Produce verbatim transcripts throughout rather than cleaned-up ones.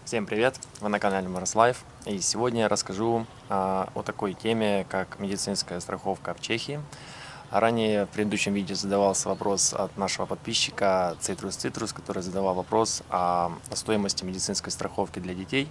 Всем привет! Вы на канале Mars Life, и сегодня я расскажу а, о такой теме, как медицинская страховка в Чехии. Ранее в предыдущем видео задавался вопрос от нашего подписчика Citrus Citrus, который задавал вопрос о, о стоимости медицинской страховки для детей.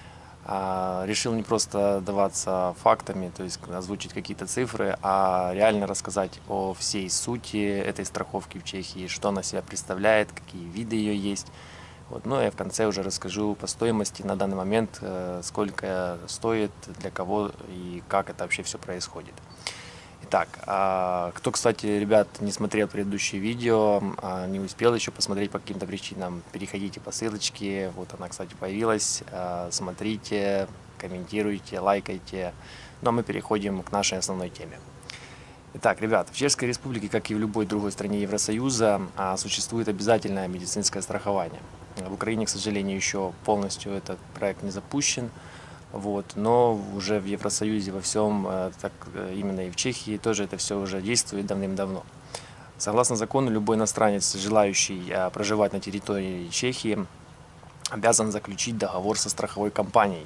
А, решил не просто даваться фактами, то есть озвучить какие-то цифры, а реально рассказать о всей сути этой страховки в Чехии, что она себя представляет, какие виды ее есть. Вот, ну и в конце уже расскажу по стоимости на данный момент, э, сколько стоит, для кого и как это вообще все происходит. Итак, а, кто, кстати, ребят, не смотрел предыдущее видео, а, не успел еще посмотреть по каким-то причинам, переходите по ссылочке, вот она, кстати, появилась, а, смотрите, комментируйте, лайкайте. Ну а мы переходим к нашей основной теме. Итак, ребят, в Чешской Республике, как и в любой другой стране Евросоюза, существует обязательное медицинское страхование. В Украине, к сожалению, еще полностью этот проект не запущен, вот, но уже в Евросоюзе во всем, так именно и в Чехии, тоже это все уже действует давным-давно. Согласно закону, любой иностранец, желающий проживать на территории Чехии, обязан заключить договор со страховой компанией.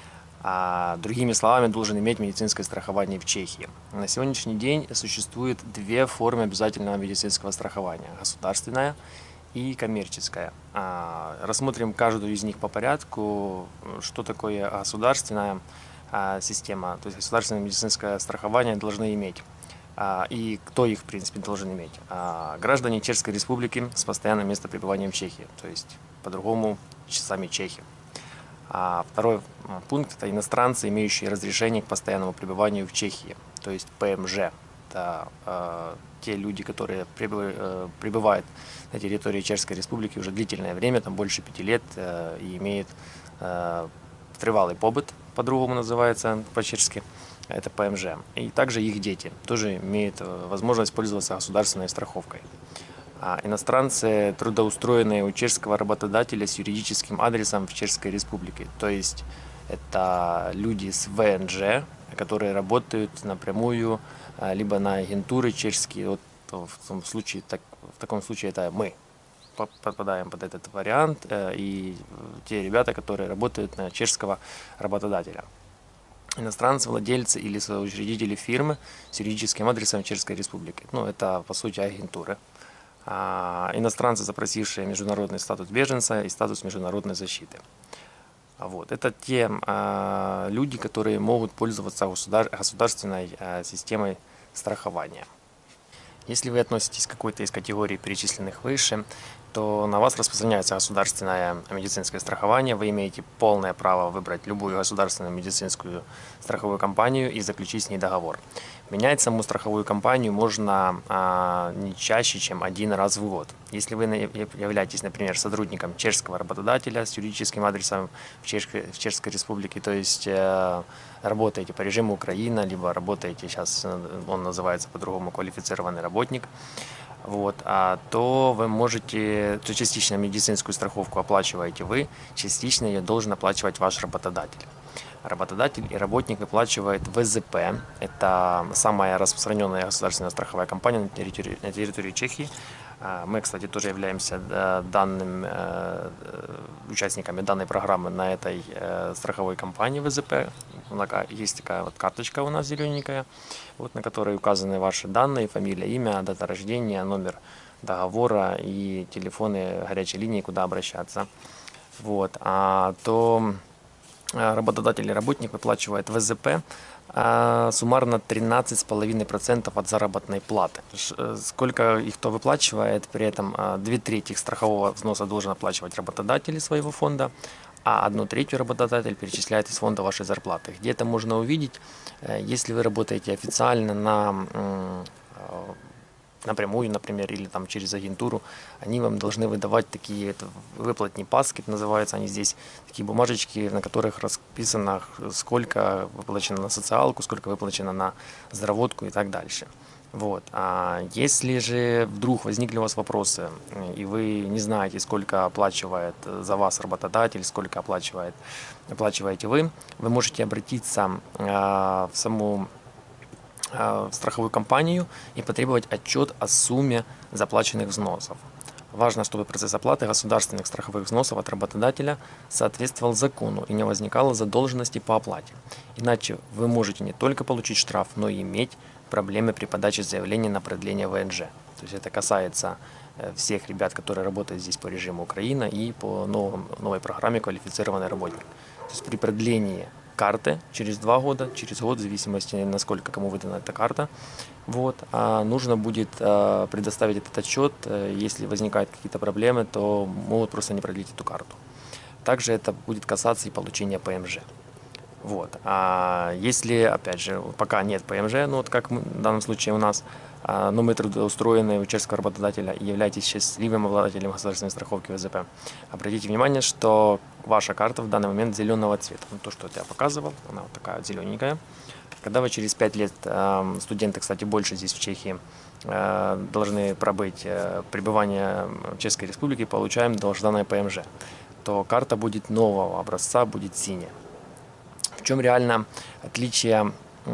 А, другими словами, должен иметь медицинское страхование в Чехии. На сегодняшний день существует две формы обязательного медицинского страхования: государственное и коммерческое. А, рассмотрим каждую из них по порядку. Что такое государственная а, система, то есть государственное медицинское страхование должны иметь. А, и кто их, в принципе, должен иметь? А, граждане Чешской Республики с постоянным местом пребывания в Чехии, то есть по-другому сами чехи. А второй пункт – это иностранцы, имеющие разрешение к постоянному пребыванию в Чехии, то есть ПМЖ. Это э, те люди, которые прибыв, э, пребывают на территории Чешской Республики уже длительное время, там больше пяти лет, э, и имеют э, трывалый побыт, по-другому называется по-чешски, это ПМЖ. И также их дети тоже имеют возможность пользоваться государственной страховкой. А иностранцы, трудоустроенные у чешского работодателя с юридическим адресом в Чешской Республике. То есть это люди с ВНЖ, которые работают напрямую, либо на агентуры чешские. Вот в том случае, так, в таком случае это мы попадаем под этот вариант, и те ребята, которые работают на чешского работодателя. Иностранцы, владельцы или соучредители фирмы с юридическим адресом в Чешской Республике. Ну, это по сути агентуры. А, иностранцы, запросившие международный статус беженца и статус международной защиты. Вот. Это те а, люди, которые могут пользоваться государ государственной а, системой страхования. Если вы относитесь к какой-то из категорий, перечисленных выше, то на вас распространяется государственное медицинское страхование. Вы имеете полное право выбрать любую государственную медицинскую страховую компанию и заключить с ней договор. Менять саму страховую компанию можно а, не чаще, чем один раз в год. Если вы являетесь, например, сотрудником чешского работодателя с юридическим адресом в Чешской, в Чешской Республике, то есть э, работаете по режиму Украина, либо работаете, сейчас он называется по-другому, квалифицированный работник, вот, а, то вы можете, то частично медицинскую страховку оплачиваете вы, частично ее должен оплачивать ваш работодатель. Работодатель и работник выплачивает ВЗП, это самая распространенная государственная страховая компания на территории, на территории Чехии. Мы, кстати, тоже являемся данным, участниками данной программы на этой страховой компании ВЗП. Есть такая вот карточка у нас зелененькая, вот, на которой указаны ваши данные: фамилия, имя, дата рождения, номер договора и телефоны горячей линии, куда обращаться. Вот. А то работодатель и работник выплачивает ВЗП суммарно тринадцать с половиной процентов от заработной платы. Сколько их кто выплачивает, при этом две трети страхового взноса должен оплачивать работодатель из своего фонда, а одну третью работодатель перечисляет из фонда вашей зарплаты. Где это можно увидеть? Если вы работаете официально на напрямую, например, или там через агентуру, они вам должны выдавать такие, это выплатный паскет называется, они здесь такие бумажечки, на которых расписано, сколько выплачено на социалку, сколько выплачено на здравотку и так дальше. Вот. А если же вдруг возникли у вас вопросы, и вы не знаете, сколько оплачивает за вас работодатель, сколько оплачивает, оплачиваете вы, вы можете обратиться а, в саму в страховую компанию и потребовать отчет о сумме заплаченных взносов. Важно, чтобы процесс оплаты государственных страховых взносов от работодателя соответствовал закону и не возникало задолженности по оплате. Иначе вы можете не только получить штраф, но и иметь проблемы при подаче заявления на продление вэ эн жэ. То есть это касается всех ребят, которые работают здесь по режиму Украина и по новым, новой программе «Квалифицированный работник». То есть при продлении карты через два года, через год, в зависимости, насколько кому выдана эта карта, вот, а нужно будет а, предоставить этот отчет. Если возникают какие-то проблемы, то могут просто не продлить эту карту. Также это будет касаться и получения пэ эм жэ. Вот. А если, опять же, пока нет пэ эм жэ, ну вот как в данном случае у нас, но мы трудоустроены у чешского работодателя и являетесь счастливым обладателем государственной страховки вэ зэ пэ, обратите внимание, что ваша карта в данный момент зеленого цвета. Ну, то, что я показывал, она вот такая вот зелененькая. Когда вы через пять лет, студенты, кстати, больше здесь в Чехии, должны пробыть пребывание в Чешской Республике, получаем долгожданное пэ эм жэ, то карта будет нового образца, будет синяя. В чем реально отличие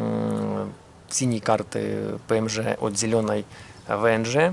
синей карты пэ эм жэ от зеленой вэ эн жэ?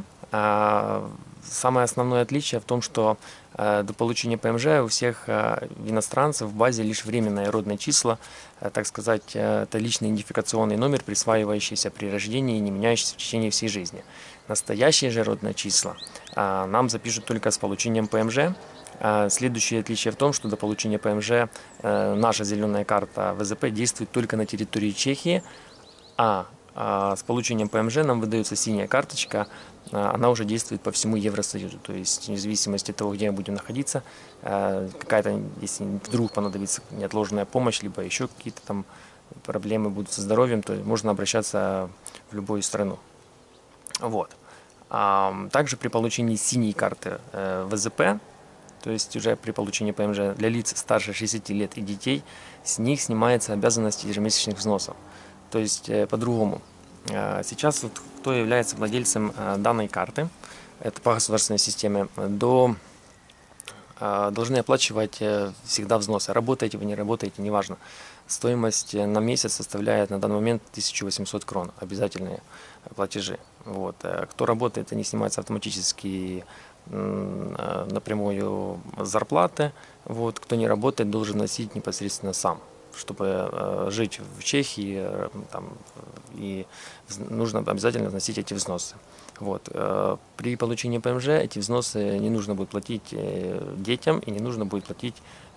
Самое основное отличие в том, что до получения пэ эм жэ у всех иностранцев в базе лишь временные родные числа, так сказать, это личный идентификационный номер, присваивающийся при рождении и не меняющийся в течение всей жизни. Настоящие же родные числа нам запишут только с получением пэ эм жэ. Следующее отличие в том, что до получения пэ эм жэ наша зеленая карта вэ зэ пэ действует только на территории Чехии, а с получением пэ эм жэ нам выдается синяя карточка, она уже действует по всему Евросоюзу. То есть, вне зависимости от того, где мы будем находиться, какая-то, если вдруг понадобится неотложная помощь, либо еще какие-то там проблемы будут со здоровьем, то можно обращаться в любую страну. Вот. Также при получении синей карты вэ зэ пэ, то есть уже при получении пэ эм жэ для лиц старше шестидесяти лет и детей, с них снимается обязанность ежемесячных взносов. То есть по-другому. Сейчас вот, кто является владельцем данной карты, это по государственной системе, до, должны оплачивать всегда взносы. Работаете вы, не работаете, неважно. Стоимость на месяц составляет на данный момент тысячу восемьсот крон, обязательные платежи. Вот. Кто работает, они снимаются автоматически напрямую с зарплаты. Вот. Кто не работает, должен носить непосредственно сам. Чтобы жить в Чехии, там, и нужно обязательно вносить эти взносы. Вот. При получении пэ эм жэ эти взносы не нужно будет платить детям и не нужно будет платить,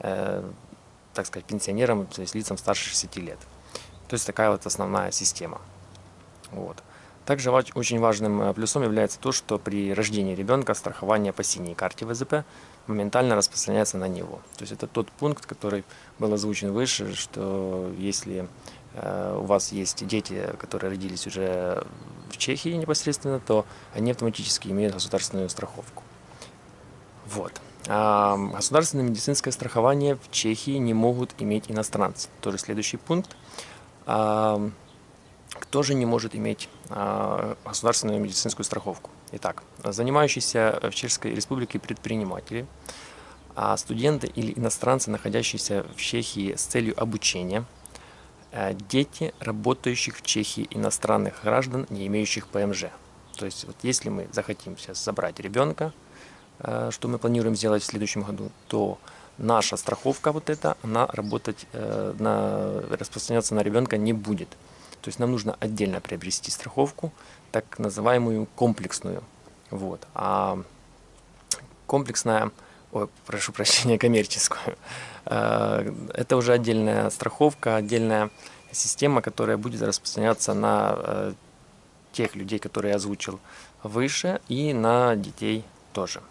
так сказать, пенсионерам, то есть лицам старше шестидесяти лет. То есть такая вот основная система. Вот. Также очень важным плюсом является то, что при рождении ребенка страхование по синей карте вэ зэ пэ моментально распространяется на него. То есть это тот пункт, который был озвучен выше, что если э, у вас есть дети, которые родились уже в Чехии непосредственно, то они автоматически имеют государственную страховку. Вот. А государственное медицинское страхование в Чехии не могут иметь иностранцы. Тоже следующий пункт. А, кто же не может иметь а, государственную медицинскую страховку? Итак, занимающиеся в Чешской Республике предприниматели, а студенты или иностранцы, находящиеся в Чехии с целью обучения, дети работающих в Чехии иностранных граждан, не имеющих пэ эм жэ. То есть, вот если мы захотим сейчас забрать ребенка, что мы планируем сделать в следующем году, то наша страховка вот эта, она работать, на, распространяться на ребенка не будет. То есть нам нужно отдельно приобрести страховку, так называемую комплексную. Вот. А комплексная, ой, прошу прощения, коммерческую, это уже отдельная страховка, отдельная система, которая будет распространяться на тех людей, которые я озвучил выше, и на детей тоже.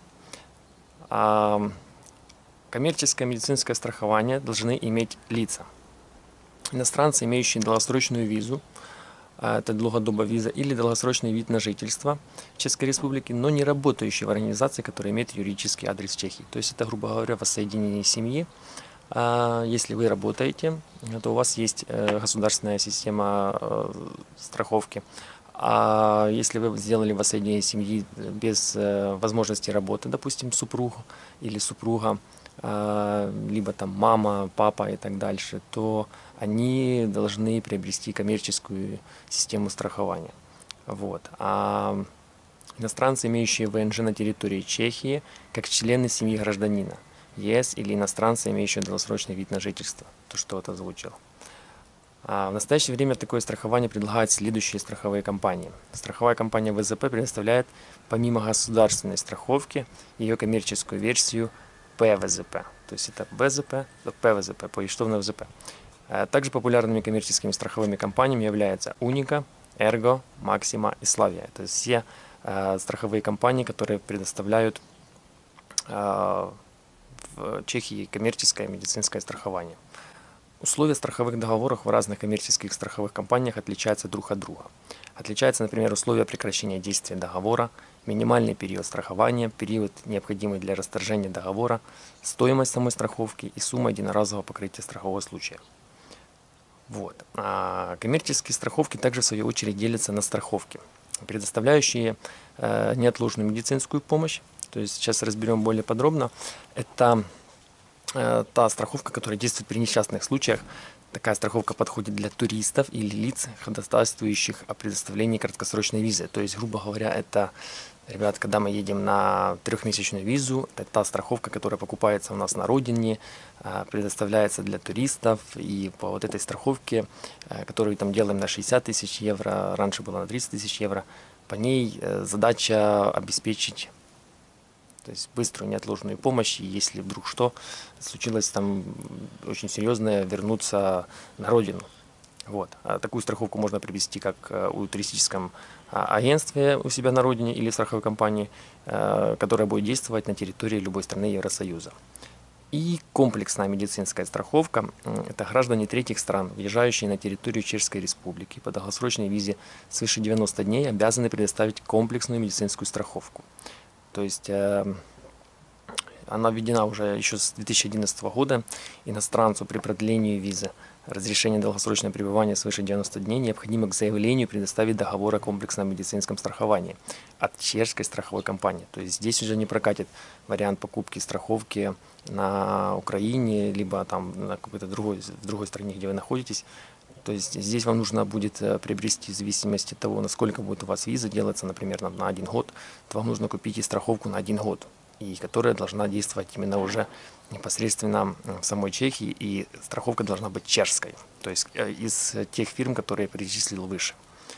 А коммерческое медицинское страхование должны иметь лица. Иностранцы, имеющие долгосрочную визу, это долгодобая виза, или долгосрочный вид на жительство в Чешской Республике, но не работающие в организации, которая имеет юридический адрес в Чехии. То есть это, грубо говоря, воссоединение семьи. Если вы работаете, то у вас есть государственная система страховки. А если вы сделали воссоединение семьи без возможности работы, допустим, супруг или супруга, либо там мама, папа и так дальше, то они должны приобрести коммерческую систему страхования. Вот. А Иностранцы, имеющие вэ эн жэ на территории Чехии, как члены семьи гражданина е эс или иностранцы, имеющие долгосрочный вид на жительство. То, что вот озвучил. А в настоящее время такое страхование предлагают следующие страховые компании. Страховая компания вэ зэ пэ предоставляет помимо государственной страховки ее коммерческую версию пэ вэ зэ пэ. То есть это вэ зэ пэ, пэ вэ зэ пэ, поштовное вэ зэ пэ. Также популярными коммерческими страховыми компаниями являются Уника, Эрго, Максима и Славия. Это все э, страховые компании, которые предоставляют э, в Чехии коммерческое и медицинское страхование. Условия страховых договоров в разных коммерческих страховых компаниях отличаются друг от друга. Отличаются, например, условия прекращения действия договора, минимальный период страхования, период, необходимый для расторжения договора, стоимость самой страховки и сумма единоразового покрытия страхового случая. Вот. А коммерческие страховки также в свою очередь делятся на страховки, предоставляющие э, неотложную медицинскую помощь. То есть сейчас разберем более подробно. Это э, та страховка, которая действует при несчастных случаях. Такая страховка подходит для туристов или лиц, ходатайствующих о предоставлении краткосрочной визы. То есть, грубо говоря, это, ребят, когда мы едем на трехмесячную визу, это та страховка, которая покупается у нас на родине, предоставляется для туристов. И по вот этой страховке, которую там делаем на шестьдесят тысяч евро, раньше было на тридцать тысяч евро, по ней задача обеспечить, то есть быструю неотложную помощь, и если вдруг что случилось там очень серьезное, вернуться на родину. Вот. А такую страховку можно приобрести как у туристическом агентстве у себя на родине или в страховой компании, которая будет действовать на территории любой страны Евросоюза. И комплексная медицинская страховка – это граждане третьих стран, въезжающие на территорию Чешской Республики по долгосрочной визе свыше девяноста дней, обязаны предоставить комплексную медицинскую страховку. То есть э, она введена уже еще с две тысячи одиннадцатого года. Иностранцу при продлении визы разрешение долгосрочного пребывания свыше девяноста дней необходимо к заявлению предоставить договор о комплексном медицинском страховании от чешской страховой компании. То есть здесь уже не прокатит вариант покупки страховки на Украине, либо там на какой-то другой, в другой стране, где вы находитесь. То есть здесь вам нужно будет приобрести, в зависимости от того, насколько будет у вас виза делаться, например, на один год, то вам нужно купить и страховку на один год, и которая должна действовать именно уже непосредственно в самой Чехии, и страховка должна быть чешской, то есть из тех фирм, которые я перечислил выше.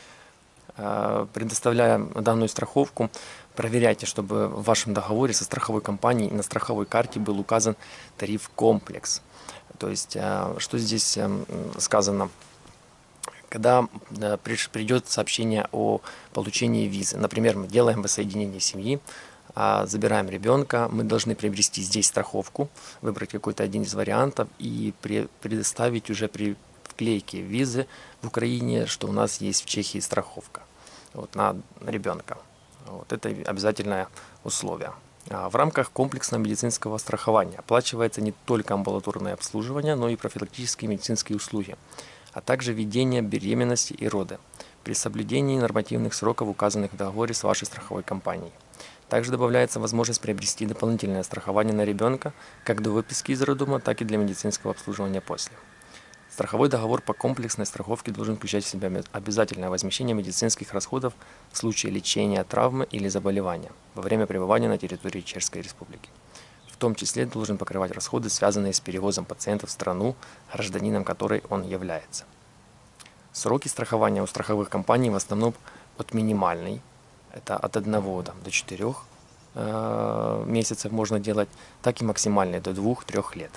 Предоставляя данную страховку, проверяйте, чтобы в вашем договоре со страховой компанией на страховой карте был указан тариф комплекс. То есть, что здесь сказано? Когда придет сообщение о получении визы, например, мы делаем воссоединение семьи, забираем ребенка, мы должны приобрести здесь страховку, выбрать какой-то один из вариантов и предоставить уже при вклейке визы в Украине, что у нас есть в Чехии страховка вот, на ребенка. Вот, это обязательное условие. В рамках комплексного медицинского страхования оплачивается не только амбулаторное обслуживание, но и профилактические медицинские услуги, а также ведение беременности и роды при соблюдении нормативных сроков, указанных в договоре с вашей страховой компанией. Также добавляется возможность приобрести дополнительное страхование на ребенка как до выписки из роддома, так и для медицинского обслуживания после. Страховой договор по комплексной страховке должен включать в себя обязательное возмещение медицинских расходов в случае лечения травмы или заболевания во время пребывания на территории Чешской Республики. В том числе должен покрывать расходы, связанные с перевозом пациента в страну, гражданином которой он является. Сроки страхования у страховых компаний в основном от минимальной, это от одного до четырёх э, месяцев можно делать, так и максимальной до двух-трёх лет.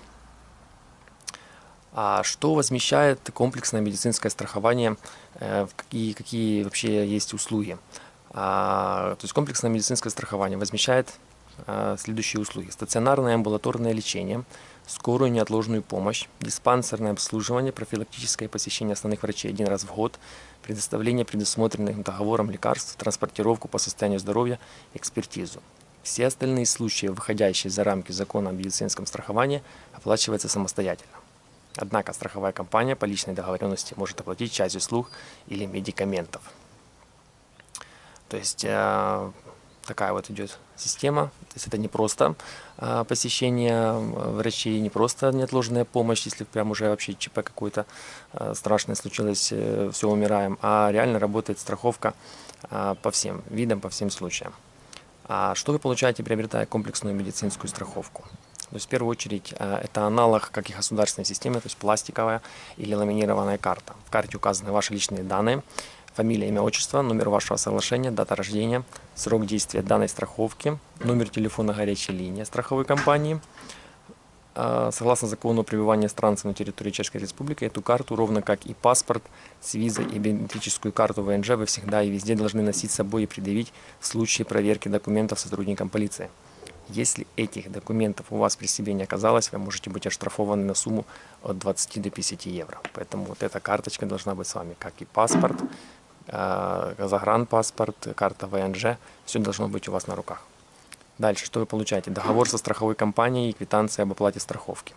А что возмещает комплексное медицинское страхование, э, какие, какие вообще есть услуги? А, то есть комплексное медицинское страхование возмещает а, следующие услуги: стационарное амбулаторное лечение, скорую неотложную помощь, диспансерное обслуживание, профилактическое посещение основных врачей один раз в год, предоставление предусмотренных договором лекарств, транспортировку по состоянию здоровья, экспертизу. Все остальные случаи, выходящие за рамки закона о медицинском страховании, оплачиваются самостоятельно. Однако страховая компания по личной договоренности может оплатить часть услуг или медикаментов. То есть э, такая вот идет система. То есть это не просто а, посещение врачей, не просто неотложная помощь, если прям уже вообще ЧП какое-то а, страшное случилось, э, все, умираем, а реально работает страховка а, по всем видам, по всем случаям. А что вы получаете, приобретая комплексную медицинскую страховку? То есть в первую очередь это аналог, как и государственной системы, то есть пластиковая или ламинированная карта. В карте указаны ваши личные данные, фамилия, имя, отчество, номер вашего соглашения, дата рождения, срок действия данной страховки, номер телефона горячей линии страховой компании. Согласно закону о пребывании иностранцев на территории Чешской Республики, эту карту, ровно как и паспорт с визой и биометрическую карту вэ эн жэ, вы всегда и везде должны носить с собой и предъявить в случае проверки документов сотрудникам полиции. Если этих документов у вас при себе не оказалось, вы можете быть оштрафованы на сумму от двадцати до пятидесяти евро. Поэтому вот эта карточка должна быть с вами, как и паспорт, загранпаспорт, карта вэ эн жэ, все должно быть у вас на руках. Дальше, что вы получаете? Договор со страховой компанией и квитанция об оплате страховки.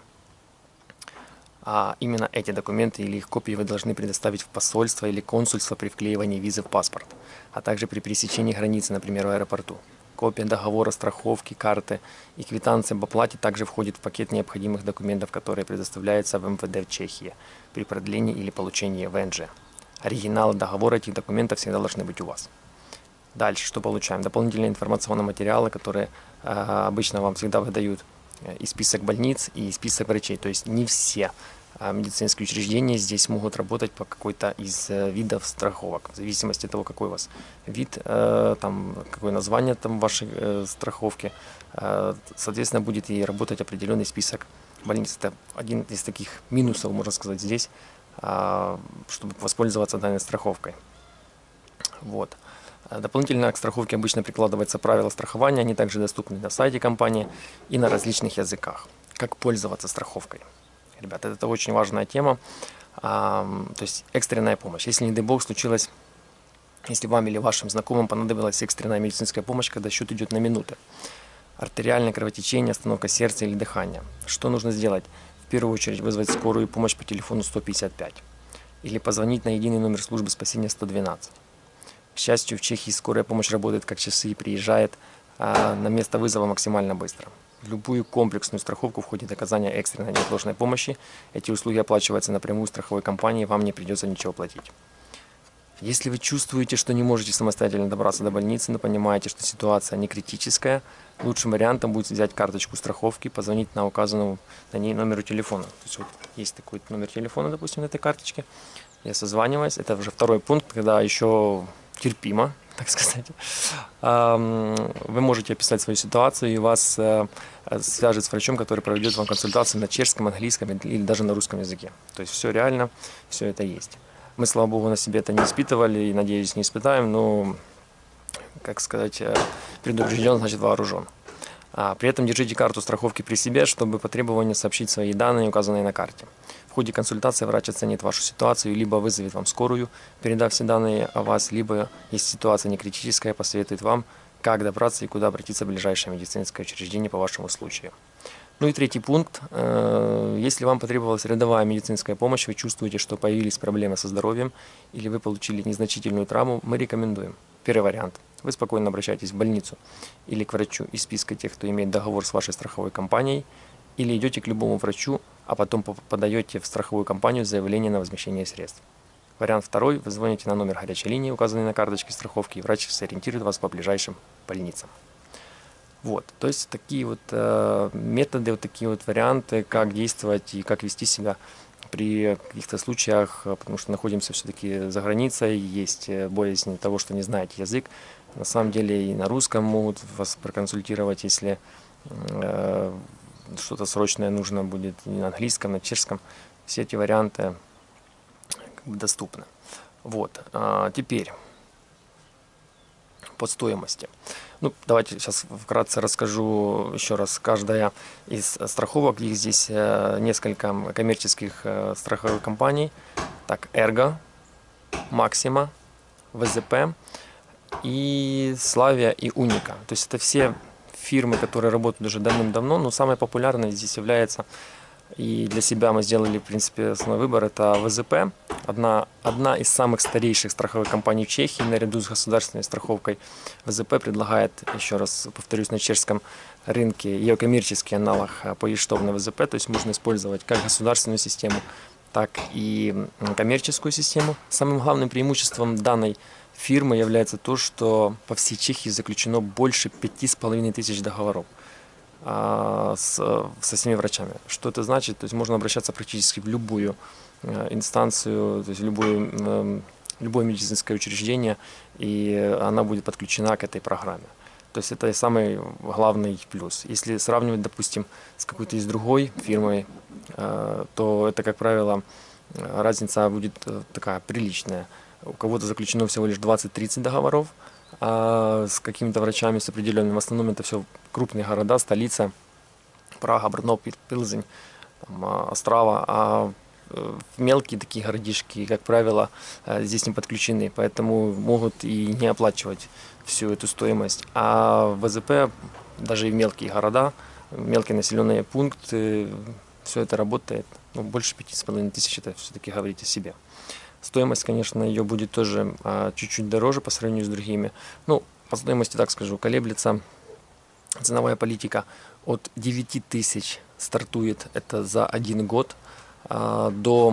А именно эти документы или их копии вы должны предоставить в посольство или консульство при вклеивании визы в паспорт, а также при пересечении границы, например, в аэропорту. Копия договора страховки, карты и квитанция об оплате также входит в пакет необходимых документов, которые предоставляются в эм вэ дэ в Чехии при продлении или получении вэ эн жэ. Оригиналы договора этих документов всегда должны быть у вас. Дальше, что получаем? Дополнительные информационные материалы, которые э, обычно вам всегда выдают и список больниц, и список врачей. То есть не все э, медицинские учреждения здесь могут работать по какой-то из э, видов страховок, в зависимости от того, какой у вас вид, э, там, какое название там вашей э, страховки. Э, соответственно, будет и работать определенный список больниц. Это один из таких минусов, можно сказать, здесь, э, чтобы воспользоваться данной страховкой. Вот. Дополнительно к страховке обычно прикладываются правила страхования, они также доступны на сайте компании и на различных языках. Как пользоваться страховкой? Ребята, это очень важная тема, то есть экстренная помощь. Если, не дай бог, случилось, если вам или вашим знакомым понадобилась экстренная медицинская помощь, когда счет идет на минуты, артериальное кровотечение, остановка сердца или дыхания, что нужно сделать? В первую очередь вызвать скорую помощь по телефону сто пятьдесят пять или позвонить на единый номер службы спасения сто двенадцать. К счастью, в Чехии скорая помощь работает как часы и приезжает а, на место вызова максимально быстро. В любую комплексную страховку входит оказание экстренной неотложной помощи. Эти услуги оплачиваются напрямую страховой компанией, вам не придется ничего платить. Если вы чувствуете, что не можете самостоятельно добраться до больницы, но понимаете, что ситуация не критическая, лучшим вариантом будет взять карточку страховки, позвонить на указанному на ней номеру телефона. То есть вот есть такой номер телефона, допустим, на этой карточке. Я созваниваюсь. Это уже второй пункт, когда еще терпимо, так сказать. Вы можете описать свою ситуацию, и вас свяжет с врачом, который проведет вам консультацию на чешском, английском или даже на русском языке. То есть все реально, все это есть. Мы, слава богу, на себе это не испытывали и, надеюсь, не испытаем, но, как сказать, предупрежден, значит вооружен. А при этом держите карту страховки при себе, чтобы по требованию сообщить свои данные, указанные на карте. В ходе консультации врач оценит вашу ситуацию, либо вызовет вам скорую, передав все данные о вас, либо, если ситуация не критическая, посоветует вам, как добраться и куда обратиться в ближайшее медицинское учреждение по вашему случаю. Ну и третий пункт. Если вам потребовалась рядовая медицинская помощь, вы чувствуете, что появились проблемы со здоровьем или вы получили незначительную травму, мы рекомендуем. Первый вариант. Вы спокойно обращаетесь в больницу или к врачу из списка тех, кто имеет договор с вашей страховой компанией, или идете к любому врачу, а потом подаете в страховую компанию заявление на возмещение средств. Вариант второй. Вы звоните на номер горячей линии, указанный на карточке страховки, и врач сориентирует вас по ближайшим больницам. Вот, то есть такие вот э, методы, вот такие вот варианты, как действовать и как вести себя при каких-то случаях, потому что находимся все-таки за границей, есть боязнь того, что не знаете язык. На самом деле и на русском могут вас проконсультировать, если э, что-то срочное нужно будет, и на английском, на чешском. Все эти варианты как бы доступны. Вот, а теперь по стоимости. Ну, давайте сейчас вкратце расскажу еще раз. Каждая из страховок, их здесь несколько коммерческих страховых компаний. Так, Эрго, Максима, вэ зэ пэ и Славия и Уника. То есть это все фирмы, которые работают уже давным-давно, но самой популярной здесь является, и для себя мы сделали, в принципе, основной выбор, это вэ зэ пэ. одна, одна из самых старейших страховых компаний в Чехии, наряду с государственной страховкой ВЗП, предлагает, еще раз повторюсь, на чешском рынке ее коммерческий аналог поештовной ВЗП, то есть можно использовать как государственную систему, так и коммерческую систему. Самым главным преимуществом данной фирмы является то, что по всей Чехии заключено больше пяти с половиной тысяч договоров а, с, со всеми врачами. Что это значит? То есть можно обращаться практически в любую а, инстанцию, то есть в любую, а, любое медицинское учреждение, и она будет подключена к этой программе. То есть это самый главный плюс. Если сравнивать, допустим, с какой-то из другой фирмой, а, то это, как правило, разница будет такая приличная. У кого-то заключено всего лишь двадцать-тридцать договоров, а с какими-то врачами, с определенными. В основном это все крупные города, столица, Прага, Брно, Пилзень, там, Острава. А мелкие такие городишки, как правило, здесь не подключены, поэтому могут и не оплачивать всю эту стоимость. А ВЗП, даже и в мелкие города, мелкие населенные пункты, все это работает. Ну, больше пяти с половиной тысяч, это все-таки говорить о себе. Стоимость, конечно, ее будет тоже чуть-чуть а, дороже по сравнению с другими. Ну, по стоимости, так скажу, колеблется ценовая политика от девяти тысяч стартует это за один год а, до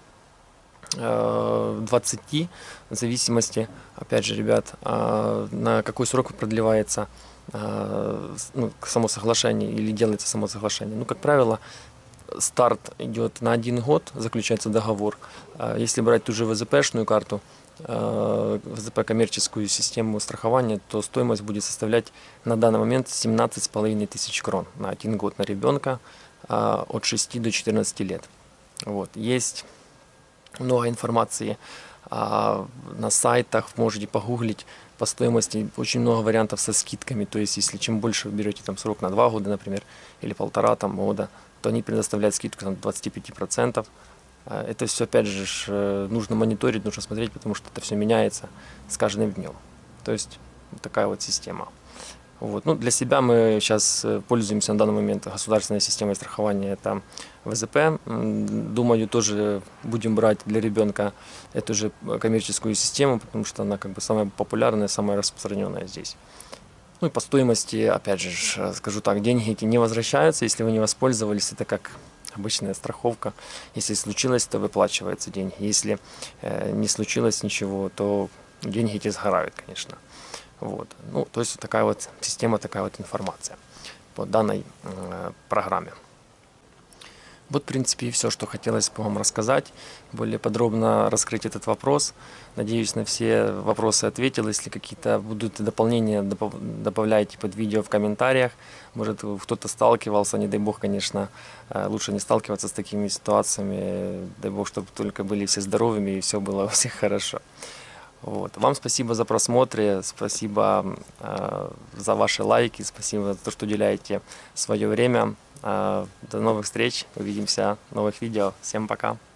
а, двадцати, в зависимости, опять же, ребят, а, на какой срок продлевается а, ну, само соглашение или делается само соглашение. Ну, как правило, старт идет на один год, заключается договор. Если брать ту же ВЗПшную карту, ВЗП коммерческую систему страхования, то стоимость будет составлять на данный момент семнадцать с половиной тысяч крон на один год на ребенка от шести до четырнадцати лет. Вот. Есть много информации на сайтах, можете погуглить по стоимости, очень много вариантов со скидками, то есть если чем больше вы берете там срок на два года, например, или полтора там, года, то они предоставляют скидку там, двадцать пять процентов. Это все, опять же, нужно мониторить, нужно смотреть, потому что это все меняется с каждым днем. То есть такая вот система. Вот. Ну, для себя мы сейчас пользуемся на данный момент государственной системой страхования, это ВЗП. Думаю, тоже будем брать для ребенка эту же коммерческую систему, потому что она как бы самая популярная, самая распространенная здесь. Ну и по стоимости, опять же, скажу так, деньги эти не возвращаются, если вы не воспользовались, это как обычная страховка. Если случилось, то выплачиваются деньги. Если э, не случилось ничего, то деньги эти сгорают, конечно. Вот. Ну, то есть такая вот система, такая вот информация по данной э, программе. Вот, в принципе, и все, что хотелось бы вам рассказать, более подробно раскрыть этот вопрос. Надеюсь, на все вопросы ответил. Если какие-то будут дополнения, добавляйте под видео в комментариях. Может, кто-то сталкивался, не дай бог, конечно, лучше не сталкиваться с такими ситуациями. Дай бог, чтобы только были все здоровыми и все было у всех хорошо. Вот. Вам спасибо за просмотр, спасибо э, за ваши лайки, спасибо за то, что уделяете свое время. Э, до новых встреч, увидимся в новых видео. Всем пока!